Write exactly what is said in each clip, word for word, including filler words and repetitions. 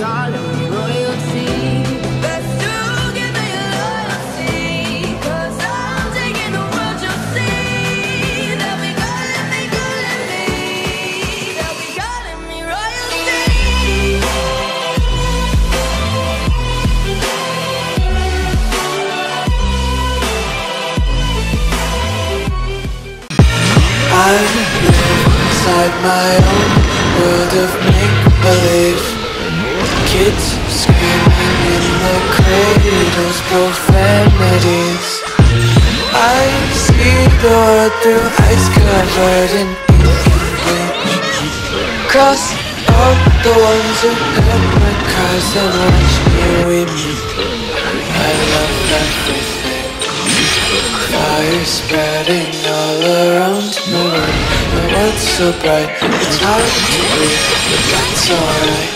I live inside my own world of make-believe. Kids screaming in the cradles, profanities. I see the world through ice covered in bleach. Cross out the ones who heard my cries and watch me weep. I love everything. Fire spreading all around my room. The world's so bright, it's hard to breathe, but that's alright.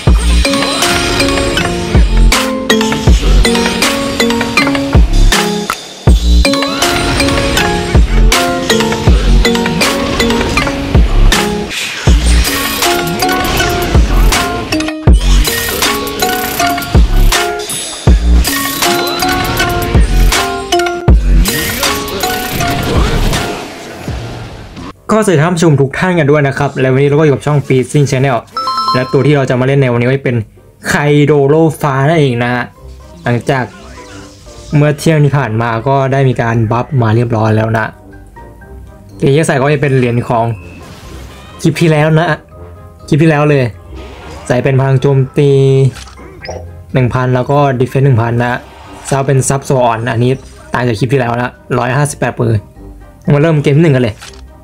ก็สวัสดีท่านผู้ชมทุกท่านกันด้วยนะครับและวันนี้เราก็อยู่กับช่อง Freezing Channel และตัวที่เราจะมาเล่นในวันนี้ก็เป็นไคโดโรฟ้านั่นเองนะฮะหลังจากเมื่อเที่ยงที่ผ่านมาก็ได้มีการบัฟมาเรียบร้อยแล้วนะเหรียญที่ใส่ก็จะเป็นเหรียญของคลิปที่แล้วนะคลิปที่แล้วเลยใส่เป็นพลังโจมตี หนึ่งพัน แล้วก็ดิเฟนส์ หนึ่งพัน นะซาวเป็นซับโซออนอันนี้ต่างจากคลิปที่แล้วนะหนึ่งร้อยห้าสิบแปดปืนมาเริ่มเกมหนึ่งกันเลย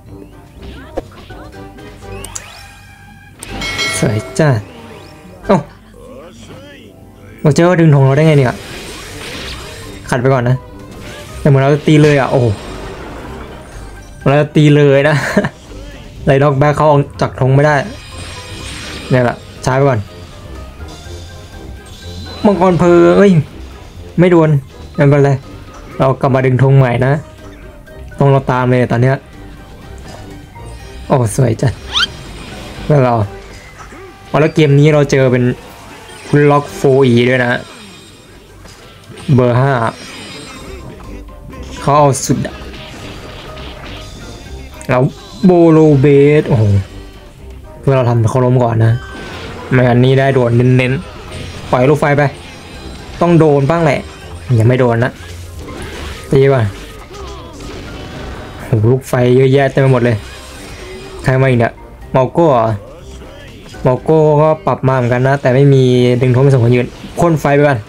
สวยจ้าโอ้เราเจอว่าดึงธงเราได้ไงเนี่ยขัดไปก่อนนะแต่เหมือนเราจะตีเลยอ่ะโอ้เราจะตีเลยนะไรด็อกแบ็คเขาออกจากธงไม่ได้เนี่ยแหละใช้ไปก่อนมังกรเพลเอ้ยไม่โดนไม่เป็นไรเรากลับมาดึงธงใหม่นะธงเราตามเลยตอนเนี้ยโอ้สวยจัดแล้วเราแล้วเกมนี้เราเจอเป็นคุณล็อก โฟร์ อี ด้วยนะเบอร์ห้าเขาเอาสุดแล้วโบโลเบสโอ้โหเพื่อเราทำเขาล้มก่อนนะไม่งั้นนี้ได้โดนเน้นๆปล่อยลูกไฟไปต้องโดนบ้างแหละยังไม่โดนนะตีก่อนโอ้ลูกไฟเยอะแยะเต็มไปหมดเลยใครมาอีกเนี่ยเมาโก้โมโก้ก็ปรับมาเหมือนกันนะแต่ไม่มีดึงทงไม่ส่งคนยืนพ่นไฟไปก่อน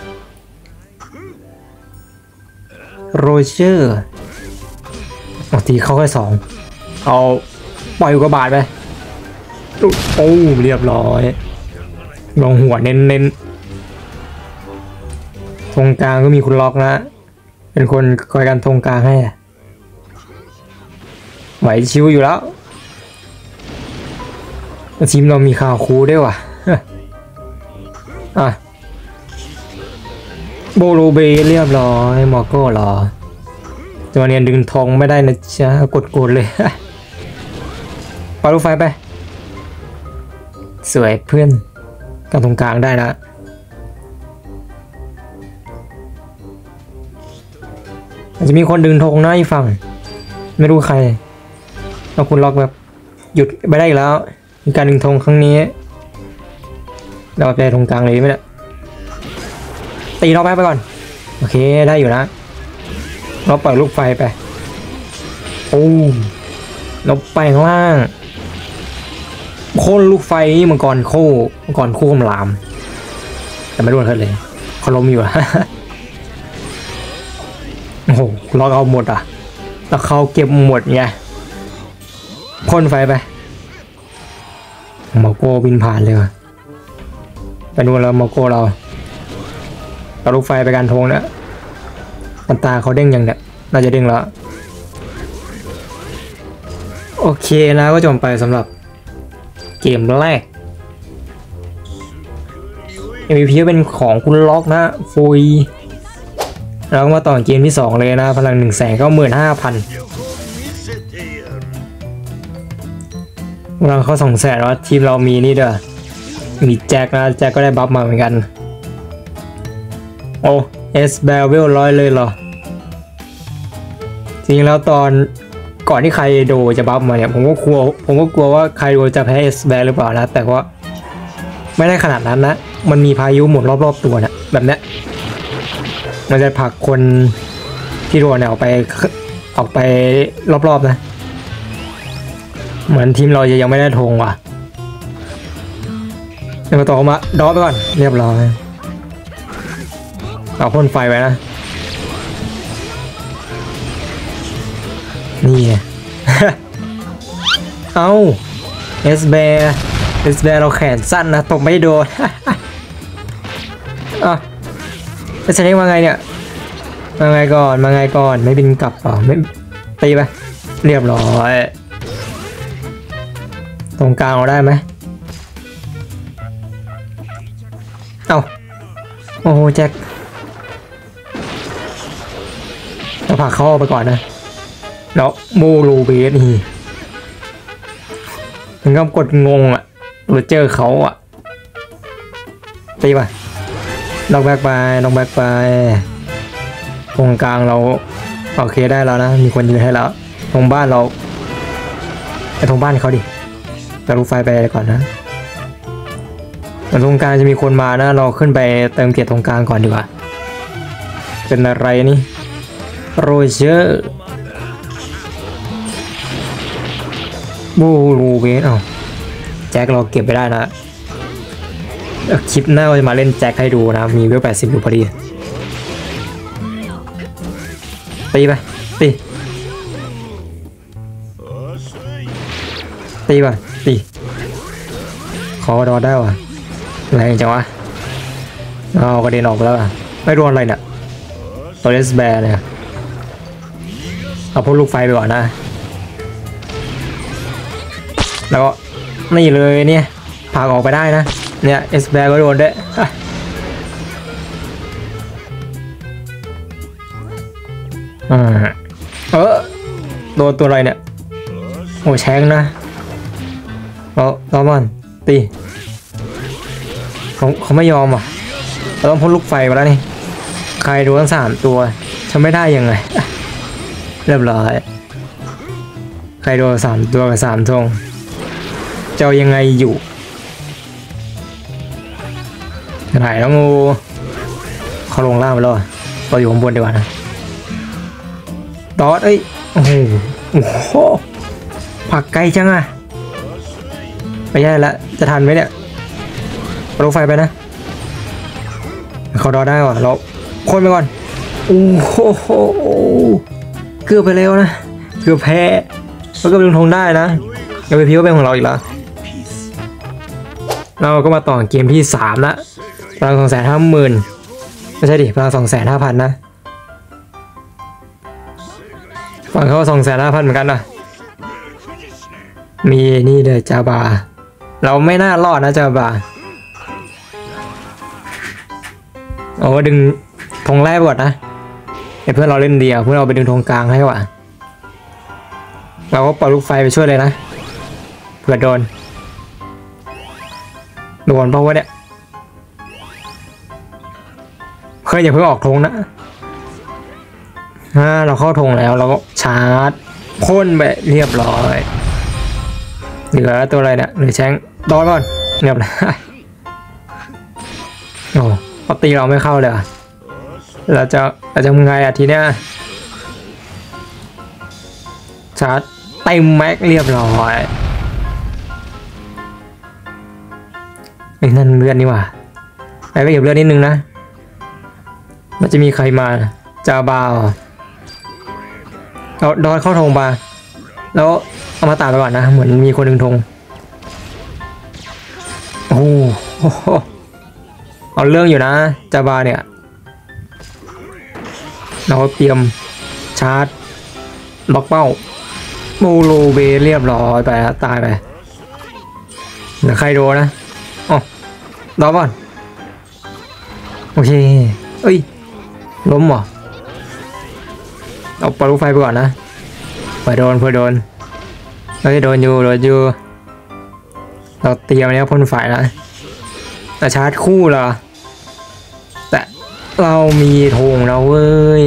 โรเจอร์บางทีเขาแค่สองเอาปล่อยอุกกาบาตไปโอ้เรียบร้อยลงหัวเน้นเน้นตรงกลางก็มีคุณล็อกนะเป็นคนคอยกันตรงกลางให้ไหวชิวอยู่แล้วทีมเรามีข่าวคูด้วยว่ะอ่ะโบโลเบเรียบร้อยมอโก้หรอตัวเนี้ยดึงทองไม่ได้นะจ๊ะกดๆเลยปล่อยลูกไฟไปสวยเพื่อนกันตรงกลางได้นะอาจจะมีคนดึงธงนะอีกฝั่งไม่รู้ใครเอาคุณล็อกแบบหยุดไปได้อีกแล้วมีการดึงธงครั้งนี้เราไปตรงกลางเลยไหมเนี่ยตีเราแป๊บไปก่อนโอเคได้อยู่นะเราปล่อยลูกไฟไปโอ้เราไปข้างล่างโค่นลูกไฟมังกรโค่มังกรโค่มลามแต่ไม่โดนเขาเลยเขาล้มอยู่อะโอ้โหเราเอาหมดอ่ะแล้วเขาเก็บหมดไงพ่นไฟไปมาโก้บินผ่านเลยว่ะไปนู่นแล้วมาโก้เราเอาลูกไฟไปการทงนะมันตาเขาเด้งยังเนี่ยน่าจะเด้งแล้วโอเคนะก็จบไปสำหรับเกมแรก เอ็ม วี พี เป็นของคุณล็อกนะฟุยแล้วก็มาต่อเกมที่สองเลยนะพลังหนึ่งแสนเก้าหมื่นห้าพันพลังเขาสองแสนว่าทีมเรามีนี่เด้อมีแจ็คนะแจ็คก็ได้บัฟมาเหมือนกันโอ้เอสแบลเวลร้อยเลยเหรอจริงแล้วตอนก่อนที่ใครโดจะบัฟมาเนี่ยผมก็กลัวผมก็กลัวว่าใครโดจะแพ้เอสแบลหรือเปล่านะแต่ว่าไม่ได้ขนาดนั้นนะมันมีพายุหมุนรอบๆตัวนะแบบเนี้ยมันจะผลักคนที่โดนเนี่ยออกไปออกไปรอบๆนะเหมือนทีมเรายังไม่ได้ธงว่ะเดี๋ยวต่อมาดอไปก่อนเรียบร้อยเอาพ่นไฟไว้นะนี่ เอาเอสแบร์เอสแบร์เราแขนสั้นนะตกไม่โดน อ่ะจะใช้มาไงเนี่ยมาไงก่อนมาไงก่อนไม่บินกลับเปล่าไม่ตีไปเรียบร้อยตรงกลางเราได้ไหมเอาโอ้โหแจ็คเราผลักเขาออกไปก่อนนะแล้วโมโลเบสนี่ถึงกับกดงงอ่ะหรือเจอเขาอ่ะตีไปนอกแบกไปนอกแบกไปตรงกลางเราโอเคได้แล้วนะมีคนยืนให้แล้วตรงบ้านเราไปตรงบ้านเขาดิแต่ลูกไฟไปก่อนนะตรงกลางจะมีคนมานะเราขึ้นไปเติมเกียรติตรงกลางก่อนดีกว่าเป็นอะไรนี่โรเจอร์บูรูเบสเอาแจ็คเราเก็บไปได้นะคลิปหน้าเราจะมาเล่นแจ็คให้ดูนะมีเวลแปดสิบอยู่พอดีตีไปตีตีไปตีขอดอได้วะอะไรจังวะเอากระเด็นออกแล้วอ่ะไม่โดนอะไรเนี่ยตัวเลสแบร์เนี่ยเอาพวกลูกไฟไปก่อนนะแล้วก็นี่เลยเนี่ยพาออกไปได้นะเนี่ยเอสแบร์ก็โดนด้วยอ่าเออโดนตัวอะไรเนี่ยโอ้แชงนะเราเรามันตีเขาเขาไม่ยอมอ่ะเราต้องพ่นลูกไฟมาแล้วนี่ใครโดนทั้งสามตัวทำไม่ได้ยังไงเรียบร้อยใครโดนสามตัวกับสามธงเจ้ายังไงอยู่ไหนแล้วงูเขาลงล่างไปแล้วเราอยู่ข้างบนดีกว่านะดอทเอ้ยโอ้โหโอ้โหผักไกลจังอะไม่ใช่ละจะทันไหมเนี่ยรถไฟไปนะเขาดอได้ก่อนเราคนไปก่อนโอ้โหเกือบไปแล้วนะเกือบแพ้แล้วก็ดึงธงได้นะยังไปพิ้วเป็นของเราอีกแล้วเราก็มาต่อเกมที่สามละพลังสองแสนห้าหมื่นไม่ใช่ดิพลังสองแสนห้าพันนะฝั่งเขาสองแสนห้าพันเหมือนกันนะมีนี่เลยจาบาเราไม่น่ารอดนะจาบาโอ้ดึงธงแรกก่อนนะเพื่อนเราเล่นเดียวเพื่อนเราไปดึงธงกลางให้ว่ะเราก็ปล่อยลูกไฟไปช่วยเลยนะเผื่อโดนโดนเพราะว่าเนี่ยเคยอย่าเพิ่งออกธงนะอ่าเราเข้าธงแล้วเราก็ชาร์จพ่นไปเรียบร้อยเหลือตัวอะไรเนี่ยหรือแชงดอนก่อนเงียบเลยโอ้ปกติเราไม่เข้าเลยเราจะเราจะทำไงอ่ะทีเนี้ยชาร์จเต็มแม็กเรียบร้อยไอ้นั่นเลือดนี่หว่าไปไปเก็บเลือดนิดนึงนะมันจะมีใครมาจาบาวเอาดอนเข้าธงบาแล้วเอามาตาไปก่อนนะเหมือนมีคนดึงธงโอ้โหเอาเรื่องอยู่นะจาบาเนี่ยเราเตรียมชาร์จล็อกเป้าโมโลเบเรียบร้อยไปแล้วตายไปเหลือใครโดนนะอ๋อรอก่อนโอเคเอ้ยล้มเหรอเอาปล่อยลูกไฟไปก่อนนะเผื่อโดนเผื่อโดนเฮ้ยโดนอยู่โดนอยู่เราเตรียมแล้วพ่นไฟนะแต่ชาร์จคู่เหรอแต่เรามีธงแล้วเว้ย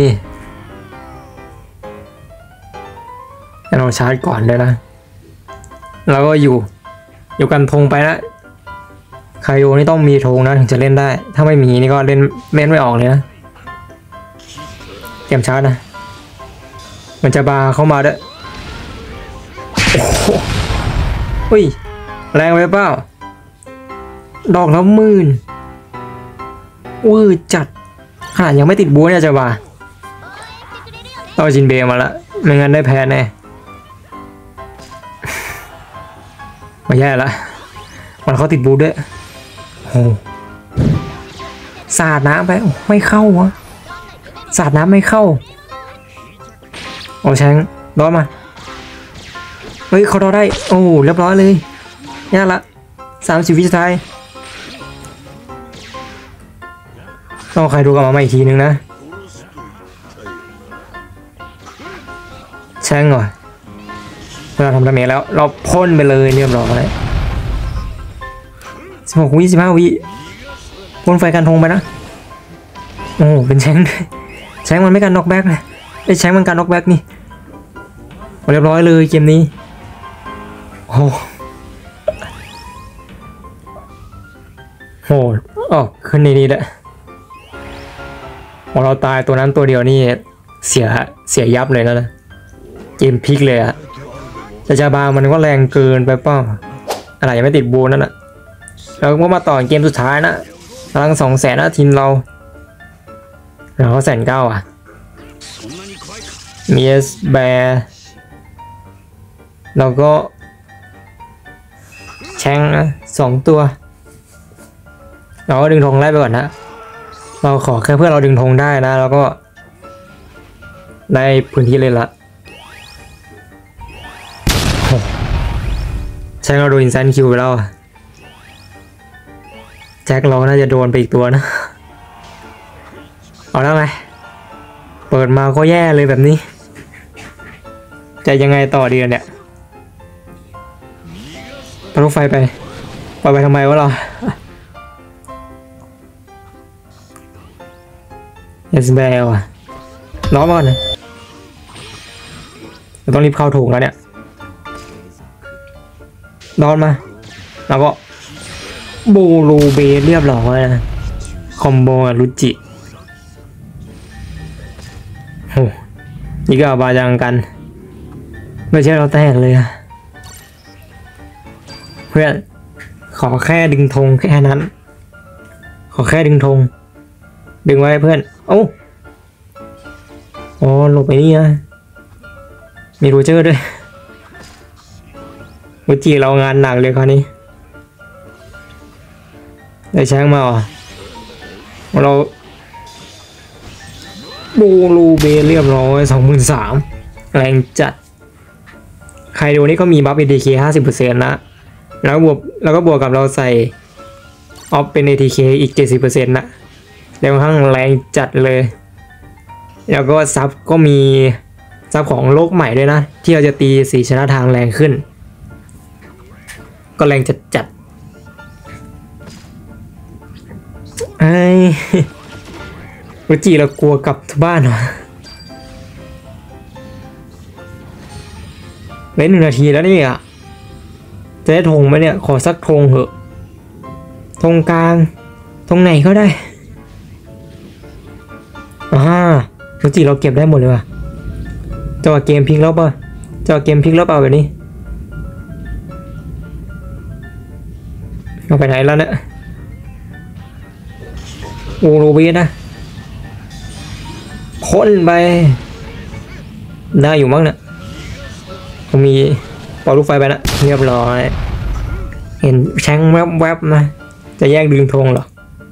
เราชาร์จก่อนเลยนะแล้วก็อยู่อยู่กันธงไปนะไคโดนี่ต้องมีธงนะถึงจะเล่นได้ถ้าไม่มีนี่ก็เล่นเล่นไม่ออกเลยนะเตรียมชาร์จนะมันจะบาเข้ามาด้วยโอ้โหอุ้ยแรงไปเปล่าดอกละหมื่นวืดจัดขนาดยังไม่ติดบูเนี่ยจะบาเอาจินเบมาละไม่งั้นได้แพ้แน่มาแย่ละมันเขาติดบูด้วยโอ้สาดน้ำไปไม่เข้าวะสาดน้ำไม่เข้าโอ้แชงรอดมาเฮ้ยเขารอได้โอ้เรียบร้อยเลยแย่ละสามสิบวิสุดท้ายต้องใครดูกลับมาใหม่อีกทีนึงนะแชงเหรอเราทำดาเมจแล้วเราพ่นไปเลยเรียบร้อยสิบหกวิสิบห้าวิพ่นไฟกันทงไปนะโอ้เป็นแชงแชงมันไม่กันน็อกแบ็กเลยไอ้แชงมันกันน็อกแบ็กนี่เรียบร้อยเลยเกมนี้โอ้โหอ๋อขึ้นในนี้แหละพอเราตายตัวนั้นตัวเดียวนี่เสียเสียยับเลยนะเกมพลิกเลยอะแต่จาบามันก็แรงเกินไปเปล่าอะไรยังไม่ติดบูนั่นอะเราก็มาต่อเกมสุดท้ายนะพลังสองแสนนะทีมเราเราก็แสนเก้าอ่ะมีเอสแบร์เราก็แชงนะสองตัวเราก็ดึงธงไล่ไปก่อนนะเราขอแค่เพื่อเราดึงธงได้นะแล้วก็ได้พื้นที่เลยละแชงเราโดนอินซันคิวไปแล้วแจ็คเราน่าจะโดนไปอีกตัวนะเอาแล้วไงเปิดมาก็แย่เลยแบบนี้จะยังไงต่อดีเนี่ยปลุกไฟไปปล่อยไปทำไมวะเราเอสเบลอะล้อมาก่อนนะเราต้องรีบเข้าถูกแล้วเนี่ยนอนมาแล้วก็บูรูเบสเรียบร้อยนะคอมโบกับรุจิโอ้นี่ก็บาจังกันไม่ใช่เราแตกเลยอะเพื่อนขอแค่ดึงธงแค่นั้นขอแค่ดึงธงดึงไว้เพื่อนโอ้โอ้หลบไปนี่นะมีโรเจอร์ด้วยรุจิเรางานหนักเลยคราวนี้ได้แชงมาอ่ะเราบูรูเบเรียบร้อยสองหมื่นสามแรงจัดใครดูนี่ก็มีบัฟ เอ ที เค ห้าสิบเปอร์เซ็นต์นะแล้วบวกแล้วก็บวกกับเราใส่ออฟเป็น เอ ที เค อีก เจ็ดสิบเปอร์เซ็นต์ นะแล้วข้างแรงจัดเลยแล้วก็ซับก็มีซับของโลกใหม่ด้วยนะที่เราจะตีสีชนะทางแรงขึ้นก็แรงจัดจัดไอ้รุจิเรากลัวกลับทุกบ้านเหรอเล่นหนึ่งนาทีแล้วนี่อ่ะจะได้ธงไหมเนี่ยขอสักธงเหอะธงกลางธงไหนก็ได้อ่ารุจิเราเก็บได้หมดเลยว่ะจังหวะเกมพลิกแล้วป่ะจังหวะเกมพลิกแล้วเปล่าแบบนี้เอาไปไหนแล้วเนี่ยโอโรเวสนะพ่นไปได้อยู่มั้งเนี่ยเขามีปล่อยลูกไฟไปนะเรียบร้อยเห็นแชงแวบๆนะจะแยกดึงธงเหรอ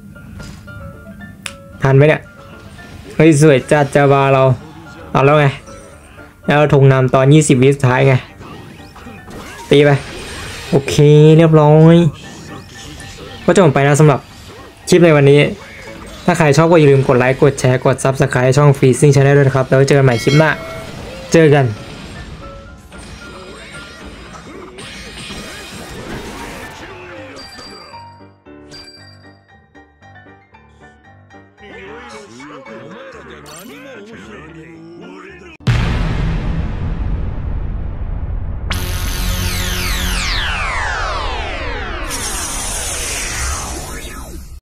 ทันไหมเนี่ยเฮ้ยสวยจัดจาบาเราเอาแล้วไงแล้วธงนำตอนยี่สิบวิสุดท้ายไงตีไปโอเคเรียบร้อยก็จบไปนะสำหรับคลิปในวันนี้ถ้าใครชอบก็อย่าลืมกดไลค์กดแชร์กด ซับสไครบ์ ช่อง Freezing Channel ด้วยนะครับแล้วเจอกันใหม่คลิปหน้าเจอกันお前らじゃ何も面白いね